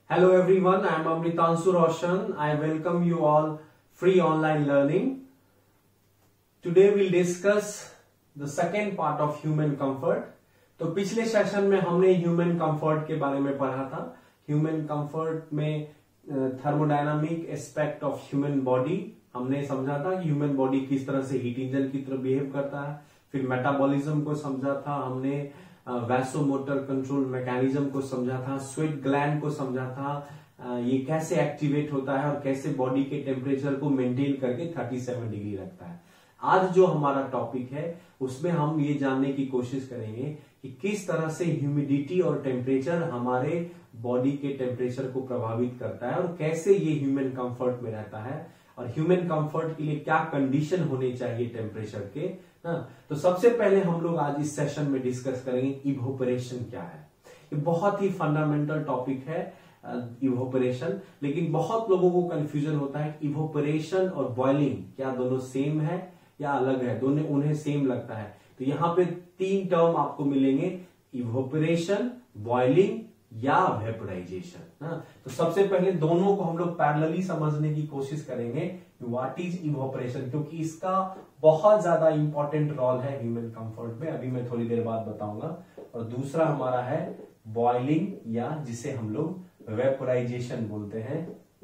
Hello everyone, I am Amritanshu Roshan. I welcome you all free online learning. Today we'll discuss the second part of human comfort. तो पिछले session में हमने human comfort के बारे में पढ़ा था. ह्यूमन कंफर्ट में thermodynamic aspect of human body हमने समझा था कि ह्यूमन बॉडी किस तरह से हीट इंजन की तरह बिहेव करता है. फिर मेटाबॉलिज्म को समझा था हमने, वैसोमोटर कंट्रोल मैकेनिज्म को समझा था, स्वेट ग्लैंड को समझा था, ये कैसे एक्टिवेट होता है और कैसे बॉडी के टेम्परेचर को मेंटेन करके 37 डिग्री रखता है. आज जो हमारा टॉपिक है उसमें हम ये जानने की कोशिश करेंगे कि किस तरह से ह्यूमिडिटी और टेम्परेचर हमारे बॉडी के टेम्परेचर को प्रभावित करता है और कैसे ये ह्यूमन कंफर्ट में रहता है और ह्यूमन कंफर्ट के लिए क्या कंडीशन होने चाहिए टेम्परेचर के. तो सबसे पहले हम लोग आज इस सेशन में डिस्कस करेंगे इवोपरेशन क्या है. ये बहुत ही फंडामेंटल टॉपिक है इवोपरेशन, लेकिन बहुत लोगों को कंफ्यूजन होता है इवोपरेशन और बॉइलिंग क्या दोनों सेम है या अलग है. दोनों उन्हें सेम लगता है. तो यहां पे तीन टर्म आपको मिलेंगे, इवोपरेशन, बॉइलिंग या वेपोराइजेशन. तो सबसे पहले दोनों को हम लोग पैरेलली समझने की कोशिश करेंगे व्हाट इज इवोपरेशन, क्योंकि इसका बहुत ज्यादा इंपॉर्टेंट रोल है ह्यूमन कंफर्ट में. अभी मैं थोड़ी देर बाद बताऊंगा. और दूसरा हमारा है बॉइलिंग या जिसे हम लोग वेपोराइजेशन बोलते हैं.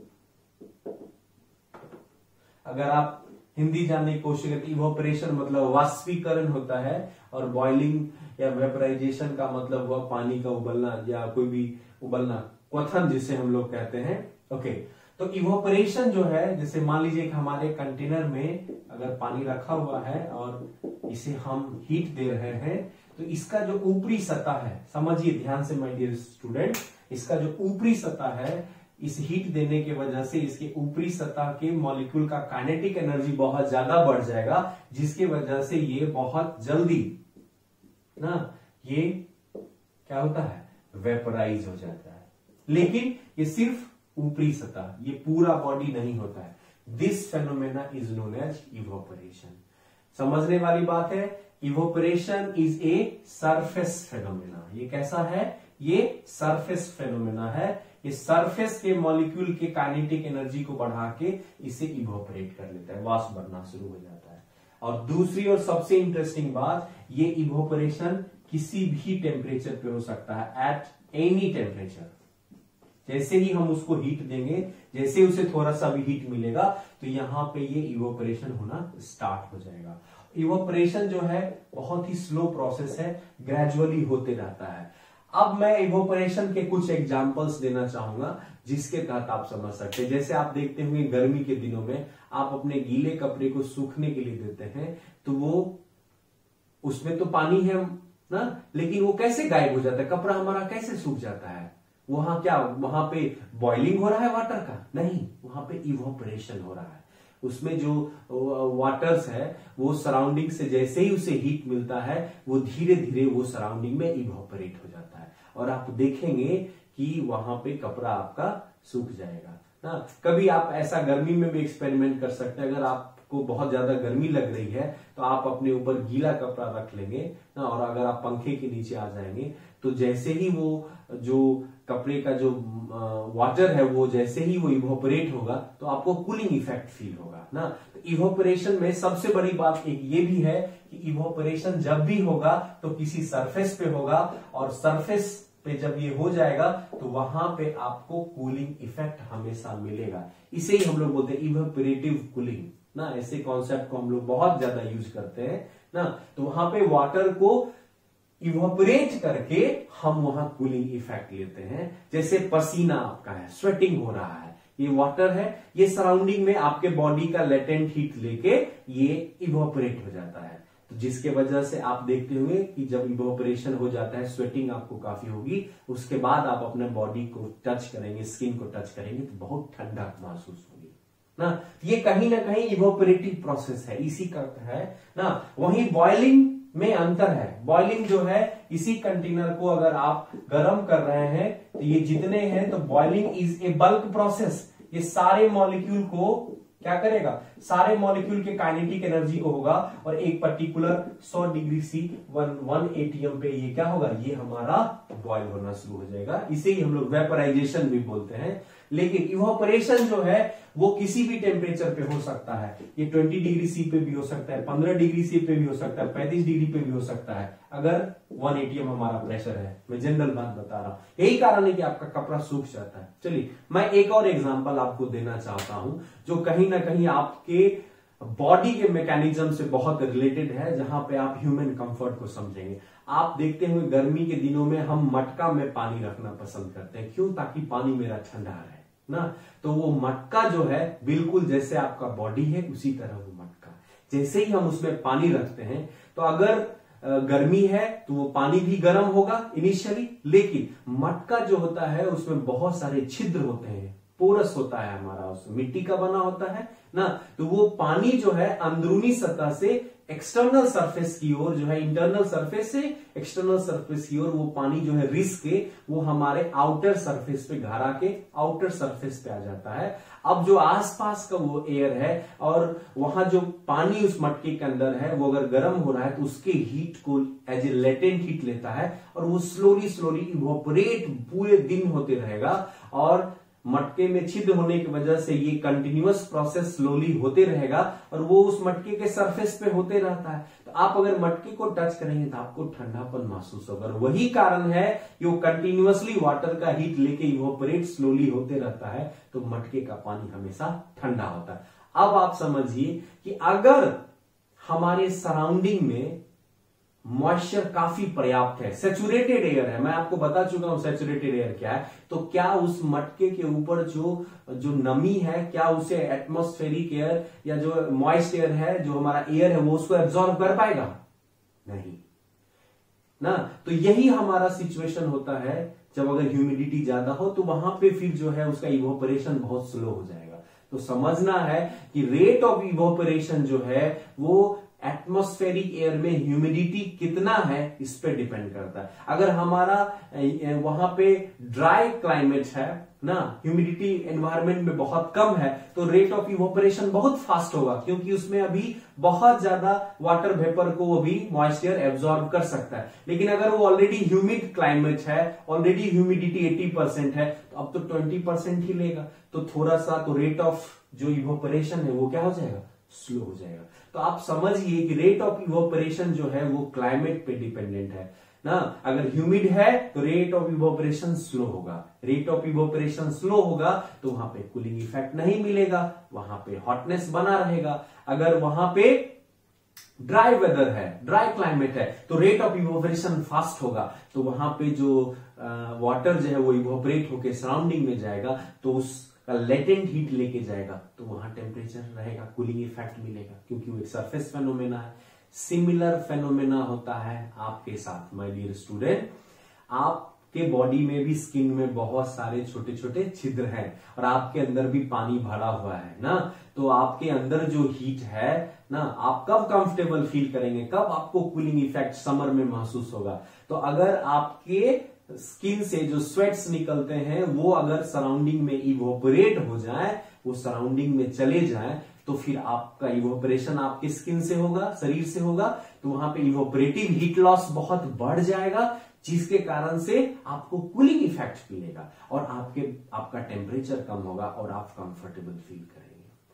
अगर आप हिंदी जानने की कोशिश करते, इवोपरेशन मतलब वाष्पीकरण होता है और बॉइलिंग या वेपोराइजेशन का मतलब हुआ पानी का उबलना या कोई भी उबलना, क्वथन जिसे हम लोग कहते हैं. ओके, तो इवोपरेशन जो है, जैसे मान लीजिए कि हमारे कंटेनर में अगर पानी रखा हुआ है और इसे हम हीट दे रहे हैं, तो इसका जो ऊपरी सतह है, समझिए ध्यान से माय डियर स्टूडेंट, इसका जो ऊपरी सतह है इस हीट देने की वजह से इसके ऊपरी सतह के मॉलिक्यूल का काइनेटिक एनर्जी बहुत ज्यादा बढ़ जाएगा, जिसकी वजह से ये बहुत जल्दी ये क्या होता है, वेपोराइज हो जाता है. लेकिन ये सिर्फ ऊपरी सतह, ये पूरा बॉडी नहीं होता है. This phenomena is known as evaporation. समझने वाली बात है, evaporation is a surface phenomena. ये कैसा है, ये सरफेस फेनोमेना है. ये सरफेस के मॉलिक्यूल के काइनेटिक एनर्जी को बढ़ा के इसे इवोपरेट कर लेता है, वाष्प बनना शुरू हो जाता है. और दूसरी और सबसे इंटरेस्टिंग बात, ये इवोपरेशन किसी भी टेम्परेचर पे हो सकता है, एट एनी टेम्परेचर. जैसे ही हम उसको हीट देंगे, जैसे उसे थोड़ा सा भी हीट मिलेगा, तो यहां पे ये इवोपरेशन होना स्टार्ट हो जाएगा. इवोपरेशन जो है बहुत ही स्लो प्रोसेस है, ग्रेजुअली होते रहता है. अब मैं इवोपरेशन के कुछ एग्जांपल्स देना चाहूंगा जिसके तहत आप समझ सकते हैं. जैसे आप देखते होंगे गर्मी के दिनों में आप अपने गीले कपड़े को सूखने के लिए देते हैं, तो वो उसमें तो पानी है ना, लेकिन वो कैसे गायब हो जाता है, कपड़ा हमारा कैसे सूख जाता है. वहां क्या, वहां पे बॉइलिंग हो रहा है वाटर का? नहीं, वहां पे इवोपरेशन हो रहा है. उसमें जो वाटर्स है वो सराउंडिंग से जैसे ही उसे हीट मिलता है, वो धीरे धीरे वो सराउंडिंग में इवोपरेट हो जाता है और आप देखेंगे कि वहां पे कपड़ा आपका सूख जाएगा ना. कभी आप ऐसा गर्मी में भी एक्सपेरिमेंट कर सकते हैं. अगर आपको बहुत ज्यादा गर्मी लग रही है तो आप अपने ऊपर गीला कपड़ा रख लेंगे ना, और अगर आप पंखे के नीचे आ जाएंगे तो जैसे ही वो जो कपड़े का जो वाटर है वो जैसे ही वो इवोपरेट होगा तो आपको कूलिंग इफेक्ट फील होगा ना. तो इवोपरेशन में सबसे बड़ी बात एक ये भी है कि इवोपरेशन जब भी होगा तो किसी सरफेस पे होगा, और सरफेस पे जब ये हो जाएगा तो वहां पे आपको कूलिंग इफेक्ट हमेशा मिलेगा. इसे ही हम लोग बोलते हैं इवोपरेटिव कूलिंग ना. ऐसे कॉन्सेप्ट को हम लोग बहुत ज्यादा यूज करते हैं ना. तो वहां पे वाटर को इवोपरेट करके हम वहां कूलिंग इफेक्ट लेते हैं. जैसे पसीना आपका है, स्वेटिंग हो रहा है, ये वाटर है, ये सराउंडिंग में आपके बॉडी का लेटेंट हीट लेके ये इवोपरेट हो जाता है. तो जिसके वजह से आप देखते होंगे कि जब इवोपरेशन हो जाता है, स्वेटिंग आपको काफी होगी, उसके बाद आप अपने बॉडी को टच करेंगे, स्किन को टच करेंगे तो बहुत ठंडक महसूस होगी ना. ये कहीं ना कहीं इवोपरेटिव प्रोसेस है, इसी का है ना. वहीं बॉइलिंग में अंतर है. बॉइलिंग जो है, इसी कंटेनर को अगर आप गर्म कर रहे हैं तो ये जितने हैं, तो boiling is a bulk process. ये सारे मॉलिक्यूल को क्या करेगा, सारे मॉलिक्यूल के काइनेटिक एनर्जी होगा और एक पर्टिकुलर 100 डिग्री सी 1 एटीएम पे ये क्या होगा, ये हमारा बॉयल होना शुरू हो जाएगा। इसे ही हम लोग वेपराइजेशन भी बोलते हैं। लेकिन इवोपरेशन जो है वो किसी भी टेम्परेचर पे हो सकता है। ये 20 डिग्री सी पे भी हो सकता है, 15 डिग्री सी पे भी हो सकता है, 35 डिग्री पे भी हो सकता है, अगर 1 एटीएम हमारा प्रेशर है। मैं जनरल बात बता रहा हूं। यही कारण है कि आपका कपड़ा सूख जाता है। चलिए मैं एक और एग्जांपल आपको देना चाहता हूं जो कहीं ना कहीं आपके बॉडी के मैकेनिज्म से बहुत रिलेटेड है, जहां पे आप ह्यूमन कंफर्ट को समझेंगे। आप देखते हुए गर्मी के दिनों में हम मटका में पानी रखना पसंद करते हैं। क्यों? ताकि पानी मेरा ठंडा रहे ना। तो वो मटका जो है बिल्कुल जैसे आपका बॉडी है उसी तरह वो मटका, जैसे ही हम उसमें पानी रखते हैं तो अगर गर्मी है तो वो पानी भी गर्म होगा इनिशियली, लेकिन मटका जो होता है उसमें बहुत सारे छिद्र होते हैं, पोरस होता है हमारा, उसमें मिट्टी का बना होता है ना। तो वो पानी जो है अंदरूनी सतह से एक्सटर्नल सरफेस की ओर जो है, इंटरनल सरफेस से एक्सटर्नल सरफेस की ओर वो पानी जो है रिस के वो हमारे आउटर सरफेस पे घर आके आउटर सरफेस पे आ जाता है। अब जो आसपास का वो एयर है और वहां जो पानी उस मटके के अंदर है वो अगर गर्म हो रहा है तो उसके हीट को एज ए लेटेंट हीट लेता है और वो स्लोली स्लोली इवोपरेट पूरे दिन होते रहेगा। और मटके में छिद्र होने की वजह से ये कंटिन्यूअस प्रोसेस स्लोली होते रहेगा और वो उस मटके के सरफेस पे होते रहता है। तो आप अगर मटके को टच करेंगे तो आपको ठंडापन महसूस होगा। और वही कारण है कि वो कंटिन्यूअसली वाटर का हीट लेके इवोपरेट स्लोली होते रहता है, तो मटके का पानी हमेशा ठंडा होता है। अब आप समझिए कि अगर हमारे सराउंडिंग में मॉइस्चर काफी पर्याप्त है, सेचुरेटेड एयर है, मैं आपको बता चुका हूं सेचुरेटेड एयर क्या है, तो क्या उस मटके के ऊपर जो नमी है क्या उसे एटमॉस्फेरिक एयर या जो मॉइस्ट एयर है, जो हमारा एयर है, वो उसको एब्जॉर्ब कर पाएगा? नहीं ना। तो यही हमारा सिचुएशन होता है जब अगर ह्यूमिडिटी ज्यादा हो तो वहां पे फिर जो है उसका इवोपरेशन बहुत स्लो हो जाएगा। तो समझना है कि रेट ऑफ इवोपरेशन जो है वो एटमॉस्फेरिक एयर में ह्यूमिडिटी कितना है इस पे डिपेंड करता है। अगर हमारा वहां पे ड्राई क्लाइमेट है ना, ह्यूमिडिटी एनवायरमेंट में बहुत कम है, तो रेट ऑफ इवोपरेशन बहुत फास्ट होगा, क्योंकि उसमें अभी बहुत ज्यादा वाटर वेपर को अभी मॉइस्चर एब्जॉर्ब कर सकता है। लेकिन अगर वो ऑलरेडी ह्यूमिड क्लाइमेट है, ऑलरेडी ह्यूमिडिटी 80% है, तो अब तो 20% ही लेगा, तो थोड़ा सा तो रेट ऑफ जो इवोपरेशन है वो क्या हो जाएगा, स्लो हो जाएगा। तो आप समझिए कि रेट ऑफ इवोपरेशन जो है वो क्लाइमेट पे डिपेंडेंट है ना। अगर ह्यूमिड है तो रेट ऑफ इवोपरेशन स्लो होगा, रेट ऑफ इवोपरेशन स्लो होगा तो वहां पे कूलिंग इफेक्ट नहीं मिलेगा, वहां पे हॉटनेस बना रहेगा। अगर वहां पे ड्राई वेदर है, ड्राई क्लाइमेट है, तो रेट ऑफ इवोपरेशन फास्ट होगा, तो वहां पे जो वाटर जो है वो इवोपरेट होके सराउंडिंग में जाएगा तो उसका लेटेंट हीट लेके जाएगा, तो वहां टेम्परेचर रहेगा, कूलिंग इफेक्ट मिलेगा, क्योंकि वो एक सरफेस फेनोमेना है। सिमिलर फेनोमेना होता है आपके साथ माय डियर स्टूडेंट। आपके बॉडी में भी, स्किन में बहुत सारे छोटे छोटे छिद्र हैं और आपके अंदर भी पानी भरा हुआ है ना। तो आपके अंदर जो हीट है ना, आप कब कंफर्टेबल फील करेंगे, कब आपको कूलिंग इफेक्ट समर में महसूस होगा? तो अगर आपके स्किन से जो स्वेट्स निकलते हैं वो अगर सराउंडिंग में इवोपरेट हो जाए, वो सराउंडिंग में चले जाए, तो फिर आपका इवोपरेशन आपके स्किन से होगा, शरीर से होगा, तो वहां पे इवोपरेटिव हीट लॉस बहुत बढ़ जाएगा, जिसके कारण से आपको कूलिंग इफेक्ट मिलेगा और आपका टेम्परेचर कम होगा और आप कंफर्टेबल फील करेंगे।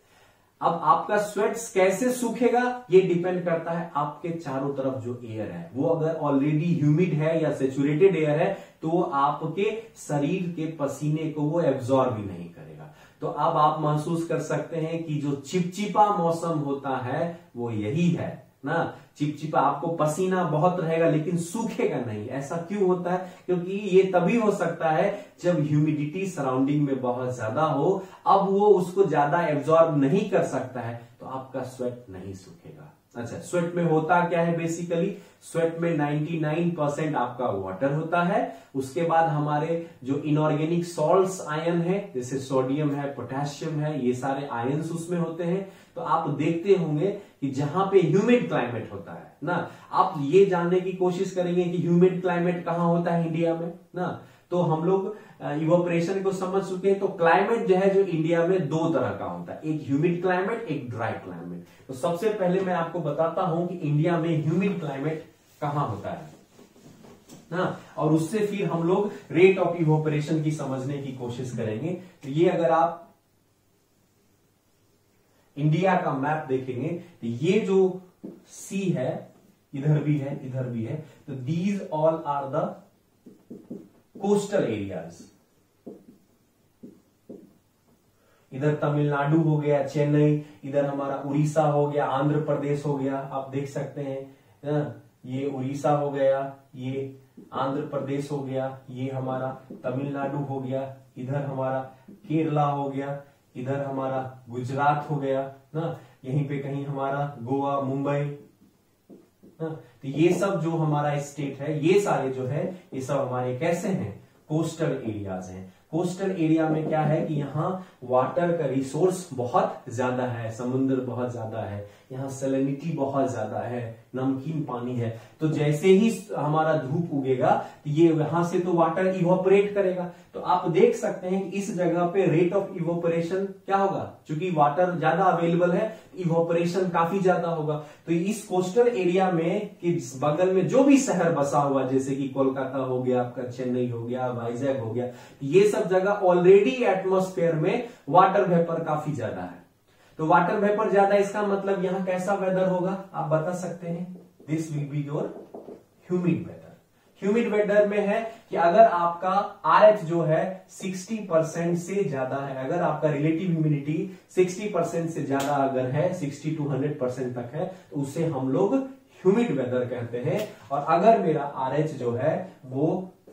अब आपका स्वेट्स कैसे सूखेगा ये डिपेंड करता है आपके चारों तरफ जो एयर है वो अगर ऑलरेडी ह्यूमिड है या सेचुरेटेड एयर है तो आपके शरीर के पसीने को वो एब्जॉर्ब भी नहीं करेगा। तो अब आप महसूस कर सकते हैं कि जो चिपचिपा मौसम होता है वो यही है ना। चिपचिपा, आपको पसीना बहुत रहेगा लेकिन सूखेगा नहीं। ऐसा क्यों होता है? क्योंकि ये तभी हो सकता है जब ह्यूमिडिटी सराउंडिंग में बहुत ज्यादा हो, अब वो उसको ज्यादा एब्जॉर्ब नहीं कर सकता है तो आपका स्वेट नहीं सूखेगा। अच्छा, स्वेट में होता क्या है? बेसिकली स्वेट में 99% आपका वाटर होता है। उसके बाद हमारे जो इनऑर्गेनिक सॉल्ट्स आयन है, जैसे सोडियम है, पोटेशियम है, ये सारे आयन्स उसमें होते हैं। तो आप देखते होंगे कि जहां पे ह्यूमिड क्लाइमेट होता है ना, आप ये जानने की कोशिश करेंगे कि ह्यूमिड क्लाइमेट कहां होता है इंडिया में ना, तो हम लोग इवोपरेशन को समझ चुके हैं। तो क्लाइमेट जो है जो इंडिया में दो तरह का होता है, एक ह्यूमिड क्लाइमेट, एक ड्राई क्लाइमेट। तो सबसे पहले मैं आपको बताता हूं कि इंडिया में ह्यूमिड क्लाइमेट कहां होता है ना, और उससे फिर हम लोग रेट ऑफ इवोपरेशन की समझने की कोशिश करेंगे। तो ये अगर आप इंडिया का मैप देखेंगे तो ये जो सी है, इधर भी है, इधर भी है, तो these all are the coastal areas. इधर तमिलनाडु हो गया, चेन्नई, इधर हमारा उड़ीसा हो गया, आंध्र प्रदेश हो गया, आप देख सकते हैं ये उड़ीसा हो गया, ये आंध्र प्रदेश हो गया, ये हमारा तमिलनाडु हो गया, इधर हमारा केरला हो गया, इधर हमारा गुजरात हो गया ना, यहीं पे कहीं हमारा गोवा, मुंबई ना। तो ये सब जो हमारा स्टेट है, ये सारे जो है ये सब हमारे कैसे हैं, कोस्टल एरियाज हैं। कोस्टल एरिया में क्या है कि यहाँ वाटर का रिसोर्स बहुत ज्यादा है, समुद्र बहुत ज्यादा है, यहाँ सैलिनिटी बहुत ज्यादा है, नमकीन पानी है। तो जैसे ही हमारा धूप उगेगा ये यहां से तो वाटर इवोपरेट करेगा। तो आप देख सकते हैं कि इस जगह पे रेट ऑफ इवोपरेशन क्या होगा, क्योंकि वाटर ज्यादा अवेलेबल है, इवोपरेशन काफी ज्यादा होगा। तो इस कोस्टल एरिया में कि बगल में जो भी शहर बसा हुआ, जैसे कि कोलकाता हो गया, आपका चेन्नई हो गया, वाइजैग हो गया, ये सब जगह ऑलरेडी एटमॉस्फेयर में वाटर वेपर काफी ज्यादा है। तो वाटर वेपर ज्यादा, इसका मतलब यहां कैसा वेदर होगा आप बता सकते हैं, this will be your humid weather. Humid weather में है कि अगर आपका RH जो है 60% से ज्यादा है, अगर आपका रिलेटिव ह्यूमिडिटी 60% से ज्यादा अगर है, 60 to 100% तक है, तो उसे हम लोग ह्यूमिड वेदर कहते हैं। और अगर मेरा RH जो है वो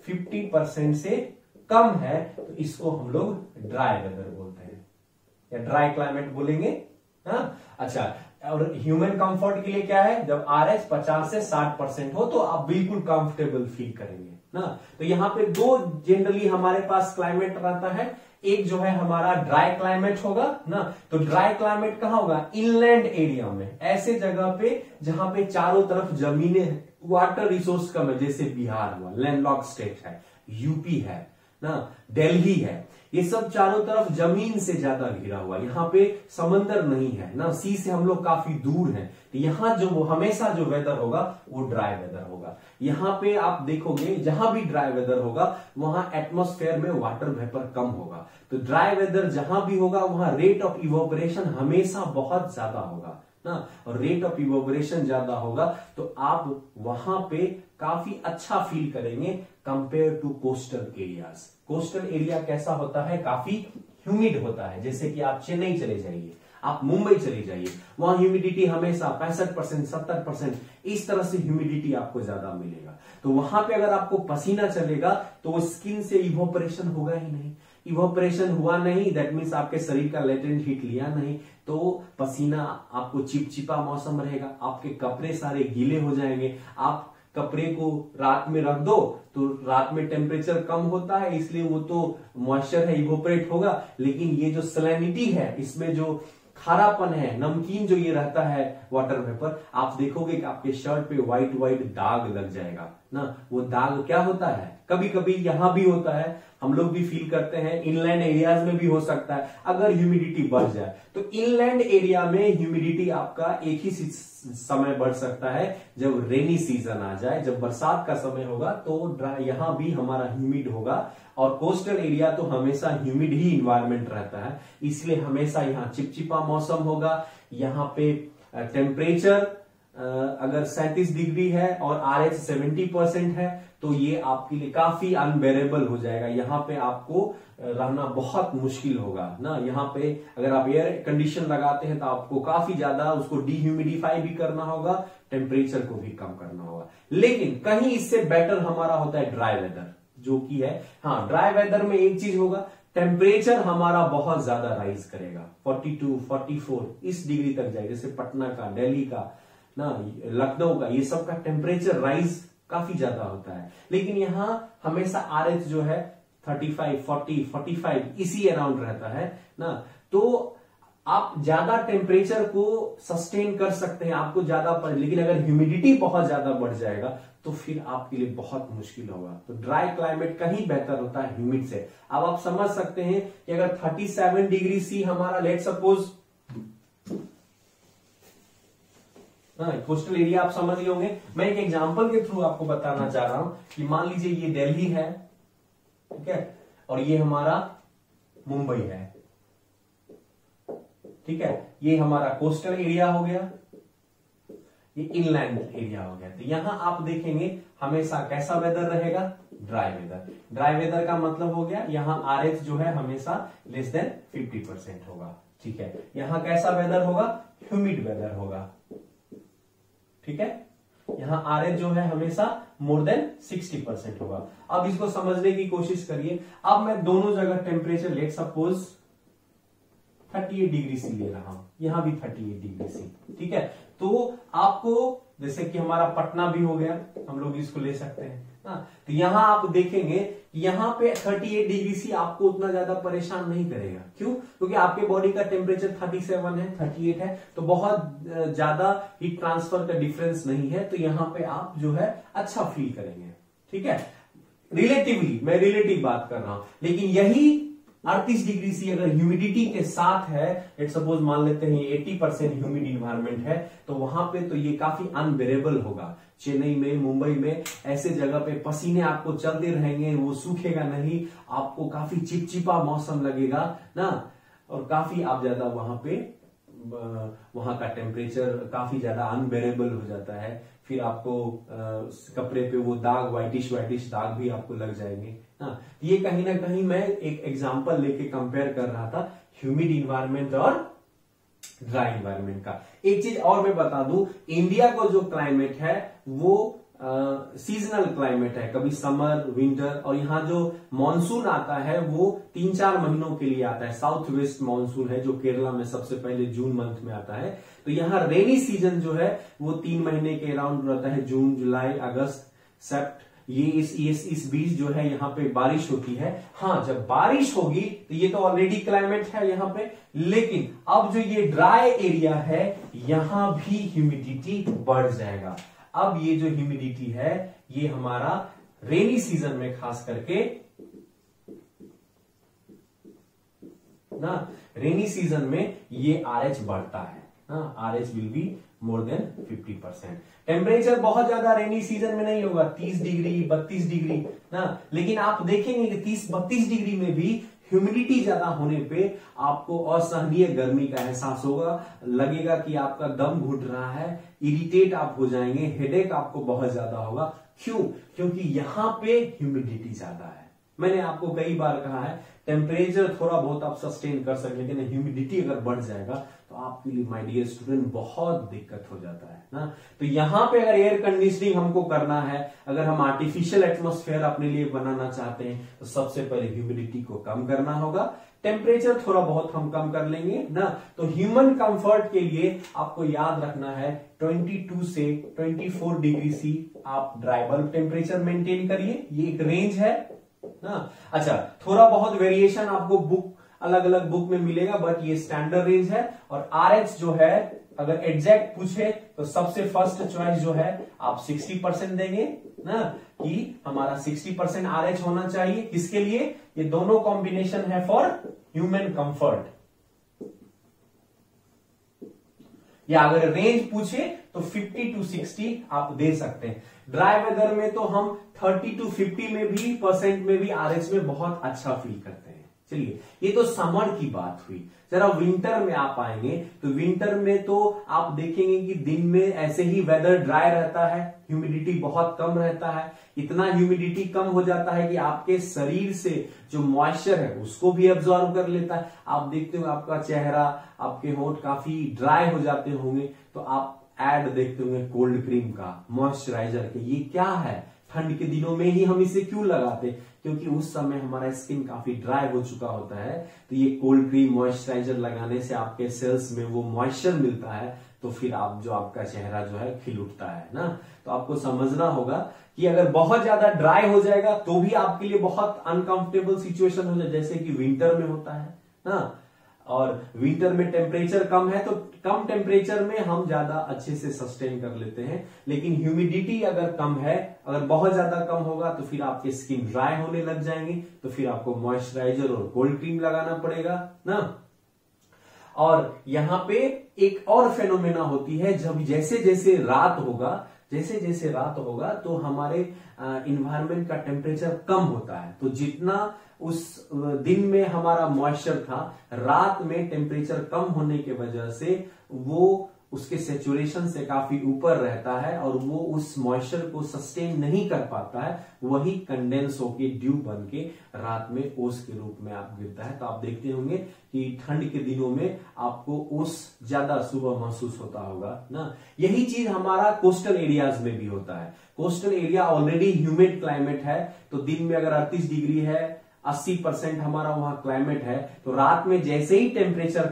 50% से कम है, तो इसको हम लोग ड्राई वेदर बोलते हैं या ड्राई क्लाइमेट बोलेंगे। हाँ, अच्छा, और ह्यूमन कंफर्ट के लिए क्या है, जब RH 50 से 60% हो तो आप बिल्कुल कंफर्टेबल फील करेंगे ना। तो यहाँ पे दो जनरली हमारे पास क्लाइमेट रहता है, एक जो है हमारा ड्राई क्लाइमेट होगा ना। तो ड्राई क्लाइमेट कहाँ होगा, इनलैंड एरिया में, ऐसे जगह पे जहां पे चारों तरफ जमीनें, वाटर रिसोर्स कम है, जैसे बिहार हुआ, लैंडलॉक स्टेट है, यूपी है ना, दिल्ली है, ये सब चारों तरफ जमीन से ज्यादा घिरा हुआ, यहाँ पे समंदर नहीं है ना, सी से हम लोग काफी दूर हैं। तो यहाँ जो हमेशा जो वेदर होगा वो ड्राई वेदर होगा। यहाँ पे आप देखोगे जहां भी ड्राई वेदर होगा वहां एटमॉस्फेयर में वाटर वेपर कम होगा। तो ड्राई वेदर जहां भी होगा वहां रेट ऑफ इवोपरेशन हमेशा बहुत ज्यादा होगा ना, और रेट ऑफ इवोपरेशन ज्यादा होगा तो आप वहां पे काफी अच्छा फील करेंगे compare to coastal areas. Coastal area कैसा होता है, काफी ह्यूमिड होता है। जैसे कि आप चेन्नई चले जाइए, आप मुंबई चले जाइए, वहां ह्यूमिडिटी हमेशा 65%, 70%, इस तरह से ह्यूमिडिटी आपको ज्यादा मिलेगा। तो वहां पे अगर आपको पसीना चलेगा तो वो स्किन से इवोपरेशन होगा ही नहीं। इवोपरेशन हुआ नहीं, दैट मीन्स आपके शरीर का लेटेंट हीट लिया नहीं, तो पसीना आपको चिपचिपा मौसम रहेगा, आपके कपड़े सारे गीले हो जाएंगे। आप कपड़े को रात में रख दो तो रात में टेम्परेचर कम होता है, इसलिए वो तो मॉइस्चर है, इवोपरेट होगा, लेकिन ये जो सैलिनिटी है, इसमें जो खारापन है, नमकीन जो ये रहता है वाटर वेपर, आप देखोगे कि आपके शर्ट पे व्हाइट व्हाइट दाग लग जाएगा ना। वो दाग क्या होता है, कभी कभी यहां भी होता है, हम लोग भी फील करते हैं, इनलैंड एरियाज में भी हो सकता है अगर ह्यूमिडिटी बढ़ जाए। तो इनलैंड एरिया में ह्यूमिडिटी आपका एक ही समय बढ़ सकता है जब रेनी सीजन आ जाए, जब बरसात का समय होगा तो यहां भी हमारा ह्यूमिड होगा। और कोस्टल एरिया तो हमेशा ह्यूमिड ही इन्वायरमेंट रहता है, इसलिए हमेशा यहाँ चिपचिपा मौसम होगा। यहाँ पे टेम्परेचर अगर 37 डिग्री है और RH 70% है तो ये आपके लिए काफी अनबेरेबल हो जाएगा। यहाँ पे आपको रहना बहुत मुश्किल होगा ना। यहाँ पे अगर आप एयर कंडीशन लगाते हैं तो आपको काफी ज्यादा उसको डिह्यूमिडिफाई भी करना होगा, टेम्परेचर को भी कम करना होगा। लेकिन कहीं इससे बेटर हमारा होता है ड्राई वेदर, जो कि है, हाँ, ड्राई वेदर में एक चीज होगा, टेम्परेचर हमारा बहुत ज्यादा राइज करेगा, 42, 44 इस डिग्री तक जाएगा। जैसे पटना का, दिल्ली का ना, लखनऊ का, ये सब का टेम्परेचर राइज काफी ज्यादा होता है। लेकिन यहाँ हमेशा RH जो है 35, 40, 45 इसी अराउंड रहता है ना। तो आप ज्यादा टेम्परेचर को सस्टेन कर सकते हैं, आपको ज्यादा पर, लेकिन अगर ह्यूमिडिटी बहुत ज्यादा बढ़ जाएगा तो फिर आपके लिए बहुत मुश्किल होगा। तो ड्राई क्लाइमेट कहीं बेहतर होता है ह्यूमिड से। अब आप समझ सकते हैं कि अगर 37 डिग्री सी हमारा लेट सपोज कोस्टल एरिया, आप समझ गए होंगे। मैं एक एग्जांपल के थ्रू आपको बताना चाह रहा हूं कि मान लीजिए ये दिल्ली है, ठीक है, और ये हमारा मुंबई है, ठीक है, ये हमारा कोस्टल एरिया हो गया, ये इनलैंड एरिया हो गया। तो यहां आप देखेंगे हमेशा कैसा वेदर रहेगा, ड्राई वेदर। ड्राई वेदर का मतलब हो गया यहां RH जो है हमेशा लेस देन 50% होगा, ठीक है। यहां कैसा वेदर होगा, ह्यूमिड वेदर होगा, ठीक है। यहां RH जो है हमेशा मोर देन 60% होगा। अब इसको समझने की कोशिश करिए। अब मैं दोनों जगह temperature let suppose 38 degree C ले रहा हूं, यहां भी 38 डिग्री सी, ठीक है। तो आपको जैसे कि हमारा पटना भी हो गया, हम लोग इसको ले सकते हैं ना। तो यहां आप देखेंगे कि यहां पे 38 डिग्री सी आपको उतना ज्यादा परेशान नहीं करेगा। क्यों? क्योंकि आपके बॉडी का टेम्परेचर 37 है, 38 है, तो बहुत ज्यादा हीट ट्रांसफर का डिफरेंस नहीं है। तो यहां पे आप जो है अच्छा फील करेंगे, ठीक है। रिलेटिवली, मैं रिलेटिव बात कर रहा हूं, लेकिन यही 38 डिग्री सी अगर ह्यूमिडिटी के साथ है, लेट सपोज मान लेते हैं 80% ह्यूमिड इन्वायरमेंट है, तो वहां पे तो ये काफी अनबेरेबल होगा। चेन्नई में, मुंबई में ऐसे जगह पे पसीने आपको चलते रहेंगे, वो सूखेगा नहीं, आपको काफी चिपचिपा मौसम लगेगा ना, और काफी आप ज्यादा वहां का टेम्परेचर काफी ज्यादा अनबेरेबल हो जाता है। फिर आपको कपड़े पे वो दाग, व्हाइटिश दाग भी आपको लग जाएंगे ना। ये कहीं ना कहीं मैं एक एग्जांपल लेके कंपेयर कर रहा था ह्यूमिड इन्वायरमेंट और ड्राई इन्वायरमेंट का। एक चीज और मैं बता दूं, इंडिया को जो क्लाइमेट है वो सीजनल क्लाइमेट है, कभी समर, विंटर, और यहाँ जो मॉनसून आता है वो 3-4 महीनों के लिए आता है। साउथ वेस्ट मॉनसून है जो केरला में सबसे पहले जून मंथ में आता है। तो यहाँ रेनी सीजन जो है वो 3 महीने के अराउंड रहता है, जून, जुलाई, अगस्त, सेप्ट। ये इस बीच जो है यहाँ पे बारिश होती है। हाँ, जब बारिश होगी तो ये तो ऑलरेडी क्लाइमेट है यहाँ पे, लेकिन अब जो ये ड्राई एरिया है यहां भी ह्यूमिडिटी बढ़ जाएगा। अब ये जो ह्यूमिडिटी है ये हमारा रेनी सीजन में खास करके ना, रेनी सीजन में ये RH बढ़ता है ना, RH will be more than 50%। Temperature बहुत ज्यादा रेनी सीजन में नहीं होगा, 30 डिग्री 32 डिग्री ना, लेकिन आप देखेंगे कि 30-32 डिग्री में भी ह्यूमिडिटी ज्यादा होने पे आपको असहनीय गर्मी का एहसास होगा, लगेगा कि आपका दम घुट रहा है, इरिटेट आप हो जाएंगे, हेडेक आपको बहुत ज्यादा होगा। क्यों? क्योंकि यहां पे ह्यूमिडिटी ज्यादा है। मैंने आपको कई बार कहा है टेम्परेचर थोड़ा बहुत आप सस्टेन कर सकते हैं, लेकिन ह्यूमिडिटी अगर बढ़ जाएगा तो आपके लिए माय डियर स्टूडेंट बहुत दिक्कत हो जाता है ना। तो यहां पे अगर एयर कंडीशनिंग हमको करना है, अगर हम आर्टिफिशियल एटमॉस्फेयर अपने लिए बनाना चाहते हैं, तो सबसे पहले ह्यूमिडिटी को कम करना होगा। टेम्परेचर थोड़ा बहुत हम कम कर लेंगे ना। तो ह्यूमन कंफर्ट के लिए आपको याद रखना है 22 से 24 डिग्री सी आप ड्राई बल्ब टेम्परेचर मेंटेन करिए, ये एक रेंज है ना। अच्छा, थोड़ा बहुत वेरिएशन आपको बुक अलग अलग बुक में मिलेगा, बट ये स्टैंडर्ड रेंज है। और RH जो है अगर एग्जैक्ट पूछे तो सबसे फर्स्ट चॉइस जो है आप 60% देंगे ना, कि हमारा 60% RH होना चाहिए। किसके लिए? ये दोनों कॉम्बिनेशन है फॉर ह्यूमन कंफर्ट। या अगर रेंज पूछे तो 50 to 60 आप दे सकते हैं। ड्राई वेदर में तो हम 30 to 50 में भी परसेंट में भी RH में बहुत अच्छा फील करते हैं। चलिए, ये तो समर की बात हुई। जरा विंटर में आप आएंगे तो विंटर में तो आप देखेंगे कि दिन में ऐसे ही वेदर ड्राई रहता है, ह्यूमिडिटी बहुत कम रहता है। इतना ह्यूमिडिटी कम हो जाता है कि आपके शरीर से जो मॉइस्चर है उसको भी एब्जॉर्ब कर लेता है। आप देखते हो आपका चेहरा, आपके होंठ काफी ड्राई हो जाते होंगे, तो आप एड देखते होंगे कोल्ड क्रीम का, मॉइस्चराइजर के। ये क्या है? ठंड के दिनों में ही हम इसे क्यों लगाते? क्योंकि उस समय हमारा स्किन काफी ड्राई हो चुका होता है। तो ये कोल्ड क्रीम, मॉइस्चराइजर लगाने से आपके सेल्स में वो मॉइस्चर मिलता है, तो फिर आपका चेहरा जो है खिल उठता है ना। तो आपको समझना होगा कि अगर बहुत ज्यादा ड्राई हो जाएगा तो भी आपके लिए बहुत अनकंफर्टेबल सिचुएशन हो जाए, जैसे कि विंटर में होता है ना। और विंटर में टेम्परेचर कम है तो कम टेम्परेचर में हम ज्यादा अच्छे से सस्टेन कर लेते हैं, लेकिन ह्यूमिडिटी अगर कम है, अगर बहुत ज्यादा कम होगा तो फिर आपके स्किन ड्राई होने लग जाएंगे, तो फिर आपको मॉइस्चराइजर और कोल्ड क्रीम लगाना पड़ेगा ना। और यहां पे एक और फेनोमेना होती है, जब जैसे जैसे रात होगा तो हमारे इन्वायरमेंट का टेम्परेचर कम होता है, तो जितना उस दिन में हमारा मॉइस्चर था, रात में टेम्परेचर कम होने के वजह से वो उसके सेचुरेशन से काफी ऊपर रहता है और वो उस मॉइस्चर को सस्टेन नहीं कर पाता है, वही कंडेंस होके ड्यू बन के रात में ओस के रूप में आप गिरता है। तो आप देखते होंगे कि ठंड के दिनों में आपको ओस ज्यादा सुबह महसूस होता होगा ना। यही चीज हमारा कोस्टल एरियाज में भी होता है। Coastal area already humid climate है, तो दिन में अगर 38 डिग्री है, 80% हमारा वहां क्लाइमेट है, तो रात में जैसे ही टेम्परेचर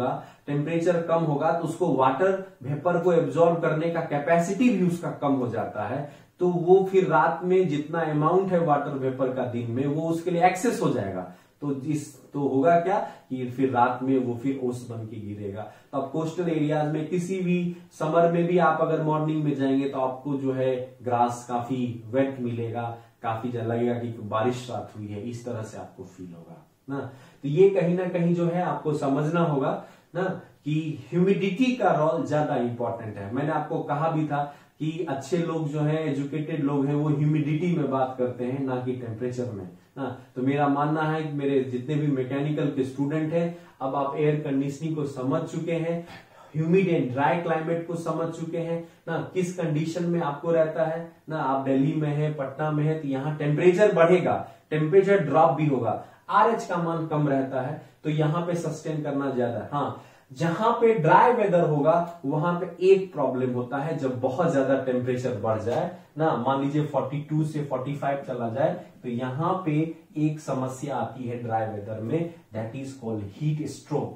कम होगा तो उसको वाटर वेपर को एब्जॉर्ब करने का कैपेसिटी भी उसका कम हो जाता है, तो वो फिर रात में जितना अमाउंट है वाटर वेपर का दिन में वो उसके लिए एक्सेस हो जाएगा, तो होगा क्या कि फिर रात में वो फिर ओस बन के गिरेगा। तो आप कोस्टल एरियाज में किसी भी समर में भी आप अगर मॉर्निंग में जाएंगे तो आपको जो है ग्रास काफी वेट मिलेगा, काफी लगेगा कि बारिश रात हुई है, इस तरह से आपको फील होगा ना। तो ये कहीं ना कहीं जो है आपको समझना होगा ना कि ह्यूमिडिटी का रोल ज्यादा इंपॉर्टेंट है। मैंने आपको कहा भी था कि अच्छे लोग जो है, एजुकेटेड लोग हैं, वो ह्यूमिडिटी में बात करते हैं ना कि टेम्परेचर में ना। तो मेरा मानना है कि मेरे जितने भी मैकेनिकल के स्टूडेंट हैं, अब आप एयर कंडीशनिंग को समझ चुके हैं, ह्यूमिड एंड ड्राई क्लाइमेट को समझ चुके हैं ना, किस कंडीशन में आपको रहता है ना। आप दिल्ली में है, पटना में है, तो यहाँ टेम्परेचर बढ़ेगा, टेम्परेचर ड्रॉप भी होगा, RH का मान कम रहता है, तो यहाँ पे सस्टेन करना ज्यादा है। हाँ, जहां पे ड्राई वेदर होगा वहां पे एक प्रॉब्लम होता है, जब बहुत ज्यादा टेम्परेचर बढ़ जाए ना, मान लीजिए 42 से 45 चला जाए, तो यहां पे एक समस्या आती है ड्राई वेदर में, that is called heat stroke,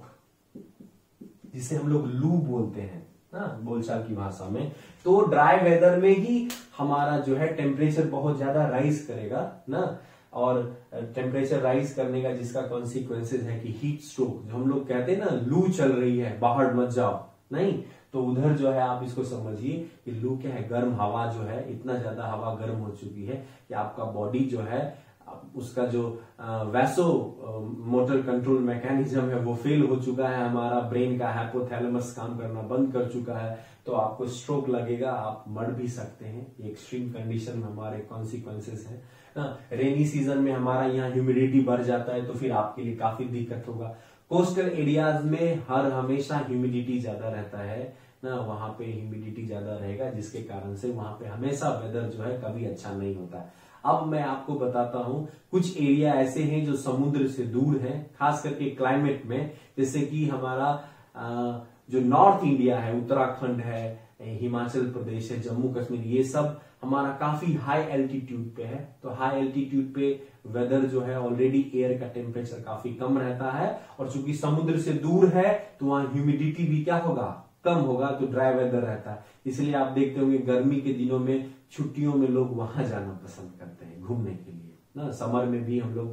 जिसे हम लोग लू बोलते हैं ना बोलचाल की भाषा में। तो ड्राई वेदर में ही हमारा जो है टेम्परेचर बहुत ज्यादा राइज करेगा ना, और टेम्परेचर राइज करने का जिसका कॉन्सिक्वेंसेज है कि हीट स्ट्रोक, जो हम लोग कहते हैं ना लू चल रही है बाहर मत जाओ, नहीं, तो उधर जो है आप इसको समझिए कि लू क्या है, गर्म हवा जो है, इतना ज्यादा हवा गर्म हो चुकी है कि आपका बॉडी जो है, उसका जो वैसो मोटर कंट्रोल मैकेनिज्म है वो फेल हो चुका है, हमारा ब्रेन का हाइपोथैलेमस काम करना बंद कर चुका है, तो आपको स्ट्रोक लगेगा, आप मर भी सकते हैं। एक्सट्रीम कंडीशन में हमारे कॉन्सिक्वेंसेस है ना। रेनी सीजन में हमारा यहाँ ह्यूमिडिटी बढ़ जाता है, तो फिर आपके लिए काफी दिक्कत होगा। कोस्टल एरियाज में हर हमेशा ह्यूमिडिटी ज्यादा रहता है ना, वहां पे ह्यूमिडिटी ज्यादा रहेगा, जिसके कारण से वहां पे हमेशा वेदर जो है कभी अच्छा नहीं होता है। अब मैं आपको बताता हूं कुछ एरिया ऐसे हैं जो समुद्र से दूर हैं, खास करके क्लाइमेट में, जैसे कि हमारा जो नॉर्थ इंडिया है, उत्तराखंड है, हिमाचल प्रदेश है, जम्मू कश्मीर, ये सब हमारा काफी हाई एल्टीट्यूड पे है। तो हाई एल्टीट्यूड पे वेदर जो है ऑलरेडी एयर का टेम्परेचर काफी कम रहता है, और चूंकि समुद्र से दूर है तो वहां ह्यूमिडिटी भी क्या होगा, कम होगा, तो ड्राई वेदर रहता है। इसलिए आप देखते होंगे गर्मी के दिनों में छुट्टियों में लोग वहां जाना पसंद करते हैं घूमने के लिए ना। समर में भी हम लोग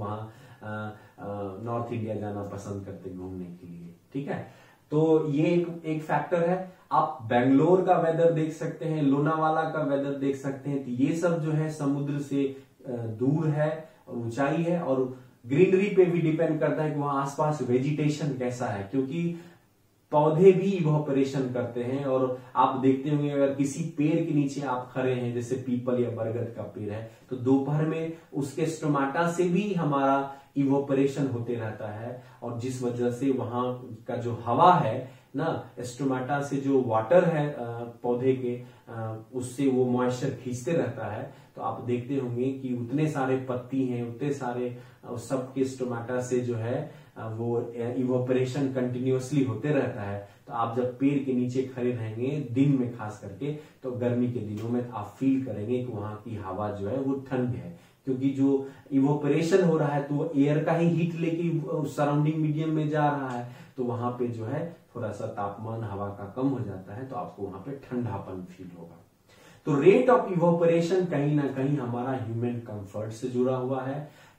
वहां नॉर्थ इंडिया जाना पसंद करते हैं घूमने के लिए, ठीक है। तो ये एक फैक्टर है। आप बेंगलोर का वेदर देख सकते हैं, लोनावाला का वेदर देख सकते हैं, तो ये सब जो है समुद्र से दूर है, ऊंचाई है, और ग्रीनरी पे भी डिपेंड करता है कि वहां आसपास वेजिटेशन कैसा है, क्योंकि पौधे भी इवोपरेशन करते हैं। और आप देखते होंगे अगर किसी पेड़ के नीचे आप खड़े हैं, जैसे पीपल या बरगद का पेड़ है, तो दोपहर में उसके स्टोमाटा से भी हमारा इवोपरेशन होते रहता है, और जिस वजह से वहां का जो हवा है ना, स्टोमाटा से जो वाटर है पौधे के, उससे वो मॉइस्चर खींचते रहता है। तो आप देखते होंगे कि उतने सारे पत्ती हैं, उतने सारे सबके स्टोमाटा से जो है वो इवोपरेशन कंटिन्यूअसली होते रहता है। तो आप जब पेड़ के नीचे खड़े रहेंगे दिन में खास करके, तो गर्मी के दिनों में आप फील करेंगे कि वहां की हवा जो है वो ठंड है, क्योंकि जो इवोपरेशन हो रहा है तो वो एयर का ही हीट लेके सराउंडिंग मीडियम में जा रहा है, तो वहां पे जो है थोड़ा सा तापमान हवा का कम हो जाता है, तो आपको वहां पे ठंडापन फील होगा। तो रेट ऑफ इवोपरेशन कहीं ना कहीं हमारा ह्यूमन कंफर्ट से जुड़ा हुआ है।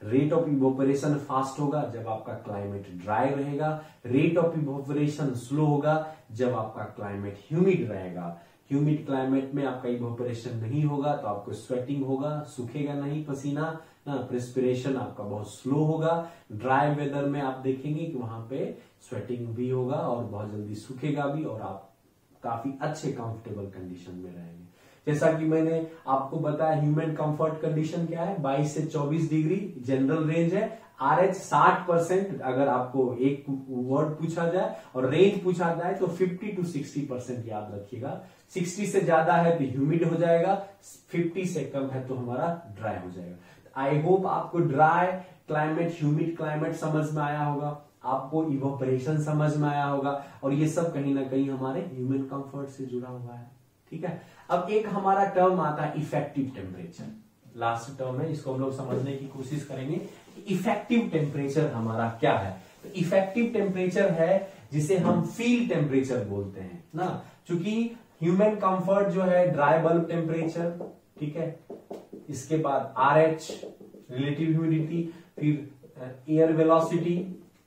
रेट ऑफ इवोपरेशन फास्ट होगा जब आपका क्लाइमेट ड्राई रहेगा, रेट ऑफ इवोपरेशन स्लो होगा जब आपका क्लाइमेट ह्यूमिड रहेगा। ह्यूमिड क्लाइमेट में आपका इवोपरेशन नहीं होगा तो आपको स्वेटिंग होगा, सूखेगा नहीं पसीना ना, प्रेस्पिरेशन आपका बहुत स्लो होगा। ड्राई वेदर में आप देखेंगे कि वहां पे स्वेटिंग भी होगा और बहुत जल्दी सूखेगा भी और आप काफी अच्छे कंफर्टेबल कंडीशन में रहेंगे। जैसा कि मैंने आपको बताया ह्यूमन कंफर्ट कंडीशन क्या है, 22 से 24 डिग्री जनरल रेंज है। RH 60%, अगर आपको एक वर्ड पूछा जाए और रेंज पूछा जाए तो 50 to 60% याद रखिएगा। 60 से ज्यादा है तो ह्यूमिड हो जाएगा, 50 से कम है तो हमारा ड्राई हो जाएगा। आई होप आपको ड्राई क्लाइमेट, ह्यूमिड क्लाइमेट समझ में आया होगा, आपको इवोपरेशन समझ में आया होगा और ये सब कहीं ना कहीं हमारे ह्यूमन कंफर्ट से जुड़ा हुआ है। ठीक है, अब एक हमारा टर्म आता है इफेक्टिव टेम्परेचर, लास्ट टर्म है, इसको हम लोग समझने की कोशिश करेंगे। इफेक्टिव टेम्परेचर हमारा क्या है? तो इफेक्टिव टेम्परेचर है जिसे हम फील टेम्परेचर बोलते हैं ना, क्योंकि ह्यूमन कंफर्ट जो है ड्राई बल्ब टेम्परेचर, ठीक है, इसके बाद RH रिलेटिव ह्यूमिडिटी, फिर एयर वेलोसिटी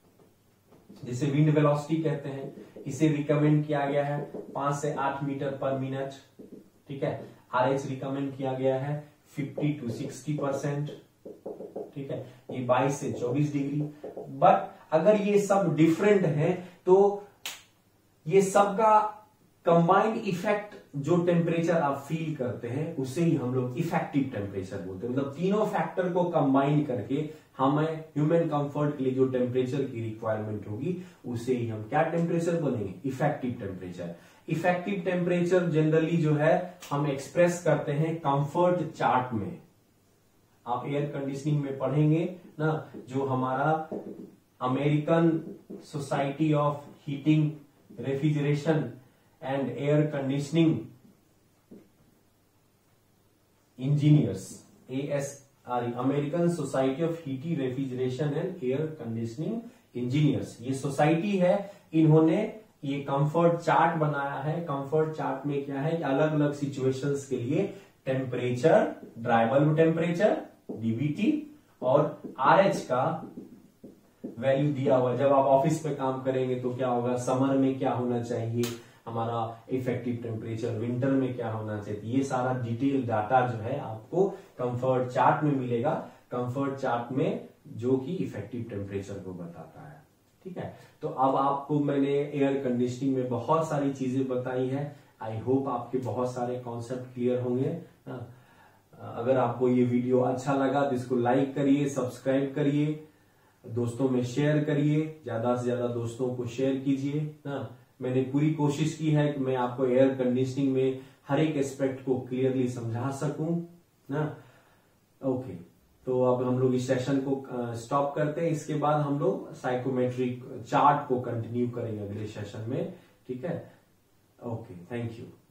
जिसे विंड वेलोसिटी कहते हैं, इसे रिकमेंड किया गया है 5 से 8 मीटर पर मिनट। ठीक है, RH रिकमेंड किया गया है 50 to 60%। ठीक है, ये 22 से 24 डिग्री। बट अगर ये सब डिफरेंट है तो ये सब का कंबाइंड इफेक्ट जो टेम्परेचर आप फील करते हैं उसे ही हम लोग इफेक्टिव टेम्परेचर बोलते हैं। मतलब तीनों फैक्टर को कंबाइन करके हमें ह्यूमन कंफर्ट के लिए जो टेम्परेचर की रिक्वायरमेंट होगी उसे ही हम क्या टेम्परेचर बोलेंगे? Effective temperature. Effective temperature generally जो है हम एक्सप्रेस करते हैं कंफर्ट चार्ट में। आप एयर कंडीशनिंग में पढ़ेंगे ना, जो हमारा American society of heating, refrigeration and air conditioning engineers, ASRE, American society of heating, refrigeration and air conditioning engineers, ये सोसाइटी है, इन्होंने ये कंफर्ट चार्ट बनाया है। कंफर्ट चार्ट में क्या है कि अलग अलग सिचुएशंस के लिए temperature, dry bulb temperature DBT और RH का वैल्यू दिया हुआ। जब आप ऑफिस पे काम करेंगे तो क्या होगा, समर में क्या होना चाहिए हमारा इफेक्टिव टेम्परेचर, विंटर में क्या होना चाहिए, ये सारा डिटेल डाटा जो है आपको कंफर्ट चार्ट में मिलेगा। कंफर्ट चार्ट में जो कि इफेक्टिव टेम्परेचर को बताता है। ठीक है, तो अब आपको मैंने एयर कंडीशनिंग में बहुत सारी चीजें बताई है। आई होप आपके बहुत सारे कॉन्सेप्ट क्लियर होंगे। अगर आपको ये वीडियो अच्छा लगा तो इसको लाइक करिए, सब्सक्राइब करिए, दोस्तों में शेयर करिए, ज्यादा से ज्यादा दोस्तों को शेयर कीजिए ना। मैंने पूरी कोशिश की है कि मैं आपको एयर कंडीशनिंग में हर एक एस्पेक्ट को क्लियरली समझा सकूं ना। ओके, तो अब हम लोग इस सेशन को स्टॉप करते हैं। इसके बाद हम लोग साइकोमेट्रिक चार्ट को कंटिन्यू करेंगे अगले सेशन में। ठीक है, ओके, थैंक यू।